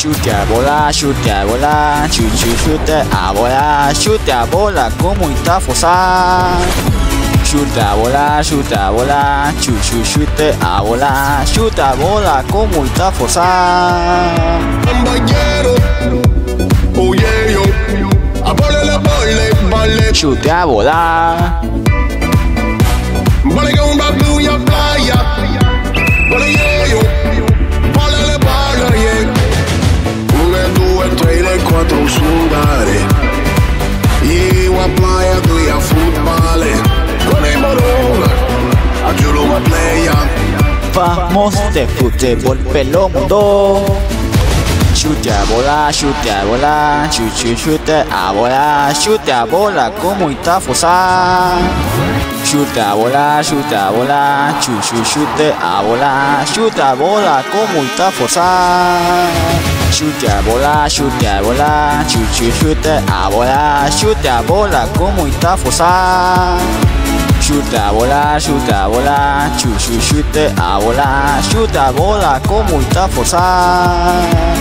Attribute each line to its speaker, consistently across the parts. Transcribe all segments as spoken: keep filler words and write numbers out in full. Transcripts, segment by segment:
Speaker 1: Chute a bola, chute a bola, chuchu chute a bola, chute a bola como está fosa. Chute a bola, chute a bola, chuchu chute a bola, chute a bola como está fosa.
Speaker 2: Compañero, oye yo, a bola la bola, vale.
Speaker 1: Chute a bola.
Speaker 2: Vale que un rato y a playa, vale yo, vale la bola, yeah. Una, due, tre, le quattro sudare. Io a playa, tu a football. Con el morón, a Julo a playa.
Speaker 1: Vamos de fútbol pelo mundo. Chute a bola, chute a bola, chuchu chute a bola, chute a bola como está fosa. Chute a bola, chute a bola, chuchu chute a bola, chute a bola como está fosa. Chute a bola, chute a bola, chuchu chute a bola, chute a bola como está fosa. Chute a bola, chute a bola, chuchu chute a bola, chute a bola como está fosa.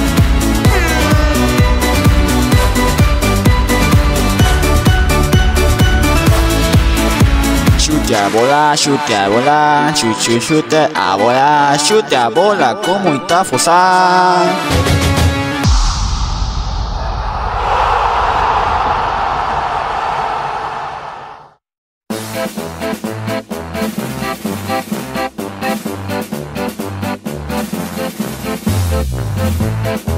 Speaker 1: Chute a bola, chute a bola, chuchu chute a bola, chute a bola como está fosa.
Speaker 2: We'll be right back.